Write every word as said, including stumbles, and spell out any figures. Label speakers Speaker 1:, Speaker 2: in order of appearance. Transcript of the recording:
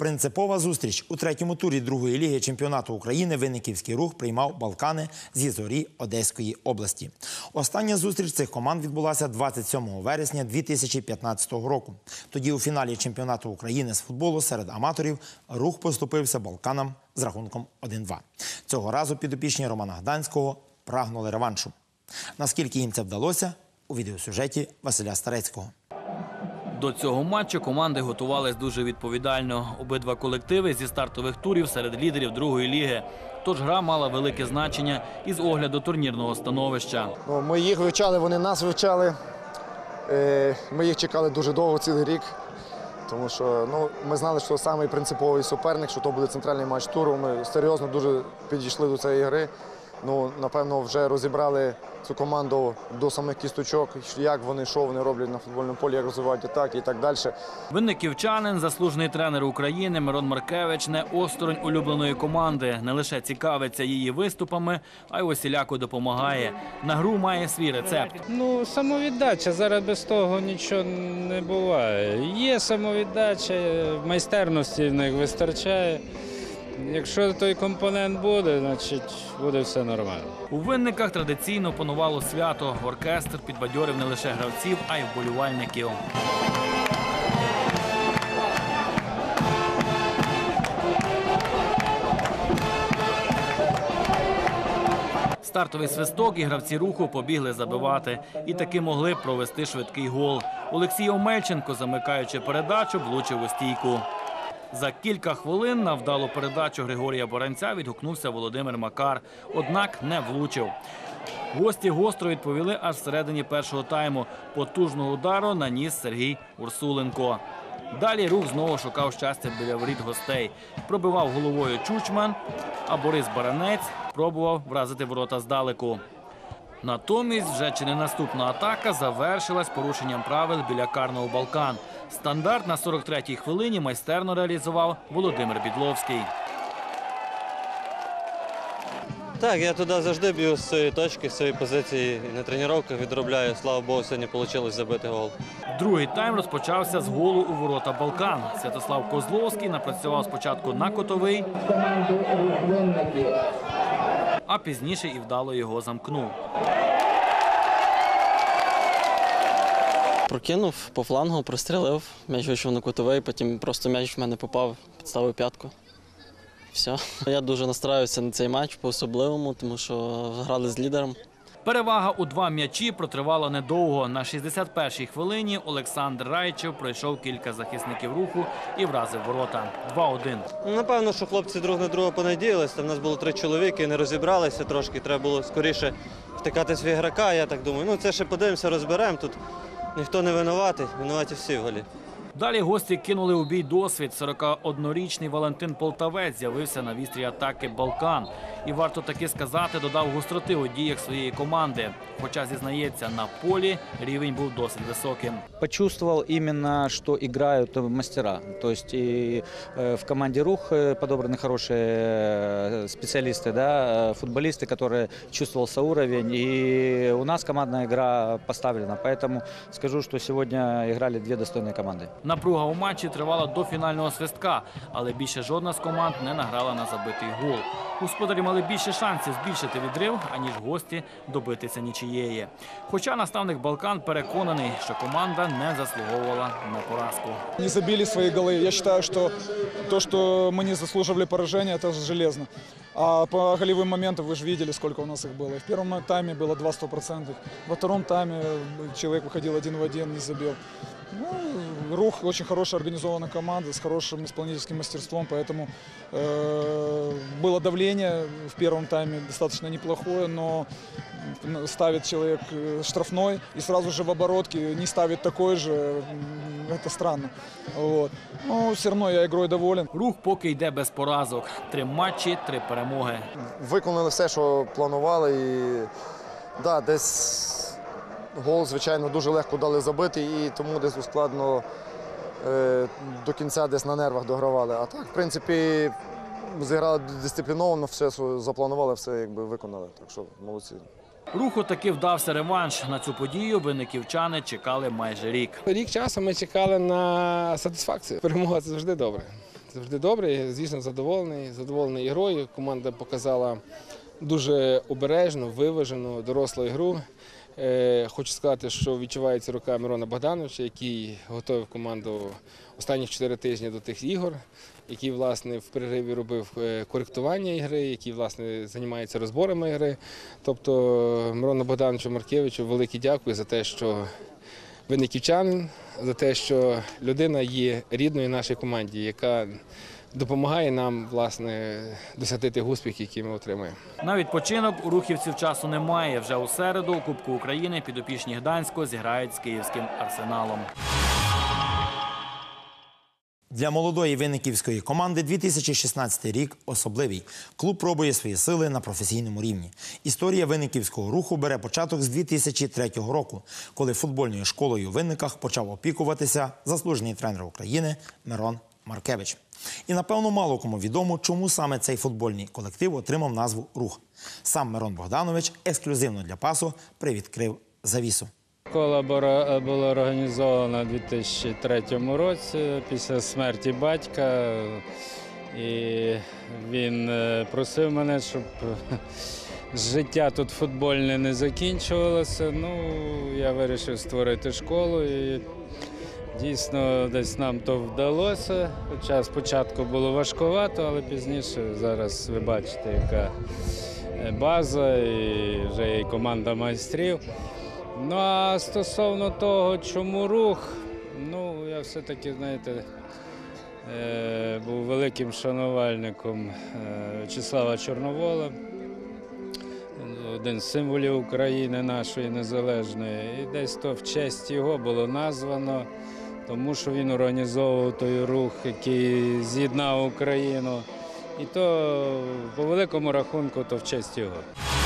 Speaker 1: Принципова зустріч. У третьому турі другої ліги чемпіонату України Винниківський Рух приймав Балкани зі Зорі Одеської області. Остання зустріч цих команд відбулася двадцять сьомого вересня дві тисячі п'ятнадцятого року. Тоді у фіналі чемпіонату України з футболу серед аматорів Рух поступився Балканам з рахунком один-два. Цього разу підопічні Романа Гданського прагнули реваншу. Наскільки їм це вдалося – у відеосюжеті Василя Старецького.
Speaker 2: До цього матчу команди готувались дуже відповідально. Обидва колективи зі стартових турів серед лідерів другої ліги. Тож гра мала велике значення із огляду турнірного становища.
Speaker 3: Ну, ми їх вивчали, вони нас вивчали. Ми їх чекали дуже довго, цілий рік. Тому що ну, ми знали, що самий принциповий суперник, що то буде центральний матч туру. Ми серйозно дуже підійшли до цієї гри. Ну, напевно, вже розібрали цю команду до самих кісточок, як вони, що вони роблять на футбольному полі, як розвивають атаки і так далі.
Speaker 2: Винниківчанин, заслужений тренер України Мирон Маркевич не осторонь улюбленої команди. Не лише цікавиться її виступами, а й усіляко допомагає. На гру має свій рецепт.
Speaker 4: Ну, самовіддача. Зараз без того нічого не буває. Є самовіддача, майстерності в них вистачає. Якщо той компонент буде, значить буде все нормально.
Speaker 2: У Винниках традиційно панувало свято. Оркестр підбадьорив не лише гравців, а й вболівальників. Стартовий свисток і гравці Руху побігли забивати. І таки могли провести швидкий гол. Олексій Омельченко, замикаючи передачу, влучив у стійку. За кілька хвилин на вдалу передачу Григорія Боранця відгукнувся Володимир Макар, однак не влучив. Гості гостро відповіли аж всередині першого тайму. Потужного удару наніс Сергій Урсуленко. Далі Рух знову шукав щастя біля воріт гостей. Пробивав головою Чучман, а Борис Баранець пробував вразити ворота здалеку. Натомість вже чи не наступна атака завершилась порушенням правил біля карного Балкан. Стандарт на сорок третій хвилині майстерно реалізував Володимир Бідловський.
Speaker 5: Так, я туди завжди б'ю з цієї точки, з цієї позиції на тренуваннях відробляю. Слава Богу, сьогодні вийшло забити гол.
Speaker 2: Другий тайм розпочався з голу у ворота Балкан. Святослав Козловський напрацював спочатку на котовий, а пізніше і вдало його замкнув.
Speaker 5: Прокинув по флангу, прострілив, м'яч вийшов на кутовий, потім просто м'яч в мене попав, підставив п'ятку. Все. Я дуже настраюся на цей матч по-особливому, тому що грали з лідером.
Speaker 2: Перевага у два м'ячі протривала недовго. На шістдесят першій хвилині Олександр Райчев пройшов кілька захисників Руху і вразив ворота. два-один.
Speaker 5: Напевно, що хлопці друг на друга понадіялися. У нас було три чоловіки, не розібралися трошки. Треба було скоріше втикати свій ігрока. Я так думаю, ну це ще подивимося, розберемо. Тут ніхто не винуватий, винуваті всі в голі.
Speaker 2: Далі гості кинули у бій досвід. сорокаоднорічний Валентин Полтавець з'явився на вістрі атаки Балкан. І варто таки сказати, додав гостроти у діях своєї команди. Хоча, зізнається, на полі рівень був досить високим.
Speaker 6: Почувствовал именно, что играют мастера. То есть и в команде Рух подобраны хорошие специалисты, да, футболисты, которые чувствовался уровень. И у нас командная игра поставлена. Поэтому скажу, что сегодня играли две достойные команды.
Speaker 2: Напруга у матчі тривала до фінального свистка, але більше жодна з команд не награла на забитий гол. Господарі мали більше шансів збільшити відрив, аніж гості добитися нічиєї. Хоча наставник Балкан переконаний, що команда не заслуговувала на поразку.
Speaker 7: Не забили свої голи. Я вважаю, що те, що ми не заслуживали пораження, це железно. А по голевым моментам вы же видели, сколько у нас их было. В первом тайме было два стопроцентных. Во втором тайме человек выходил один в один, не забил. Ну, Рух очень хорошая организованная команда с хорошим исполнительским мастерством, поэтому э, было давление в первом тайме достаточно неплохое, но ставит человек штрафной и сразу же в оборотке не ставит такой же, это странно. Вот. Но все равно я игрой доволен.
Speaker 2: Рух поки йде без поразок. Три матчі, три перемоги.
Speaker 3: Виконали все, що планували. І, да, десь гол, звичайно, дуже легко дали забити, і тому десь ускладно е, до кінця десь на нервах догравали. А так, в принципі, зіграли дисципліновано, все запланували, все якби виконали. Так що молодці.
Speaker 2: Руху таки вдався реванш. На цю подію винниківчани чекали майже рік.
Speaker 8: Рік часу ми чекали на сатисфакцію. Перемога – це завжди добре. завжди добре. Звісно, задоволений, задоволений ігрою. Команда показала дуже обережну, виважену, дорослу ігру. Хочу сказати, що відчувається рука Мирона Богдановича, який готував команду останні чотири тижні до тих ігор, який, власне, в перериві робив коректування ігри, який, власне, займається розборами ігри. Тобто Мирону Богдановичу Маркевичу велике дякую за те, що винниківчанин, за те, що людина є рідною нашій команді, яка допомагає нам, власне, досягти тих успіхів, які ми отримуємо.
Speaker 2: На відпочинок у рухівців часу немає. Вже у середу у Кубку України підопічні Гданського зіграють з київським Арсеналом.
Speaker 1: Для молодої винниківської команди дві тисячі шістнадцятий рік особливий. Клуб пробує свої сили на професійному рівні. Історія винниківського руху бере початок з дві тисячі третього року, коли футбольною школою у Винниках почав опікуватися заслужений тренер України Мирон Маркевич. І, напевно, мало кому відомо, чому саме цей футбольний колектив отримав назву «Рух». Сам Мирон Богданович ексклюзивно для ПАСу привідкрив завісу.
Speaker 4: Школа була організована у дві тисячі третьому році після смерті батька. І він просив мене, щоб життя тут футбольне не закінчувалося. Ну, я вирішив створити школу. І дійсно, десь нам то вдалося. Хоча спочатку було важкувато, але пізніше зараз ви бачите, яка база і вже є команда майстрів. Ну, а стосовно того, чому рух, ну, я все-таки, знаєте, був великим шанувальником В'ячеслава Чорновола, один з символів України нашої незалежної. І десь то в честь його було названо, тому що він організовував той рух, який з'єднав Україну. І то, по великому рахунку, то в честь його.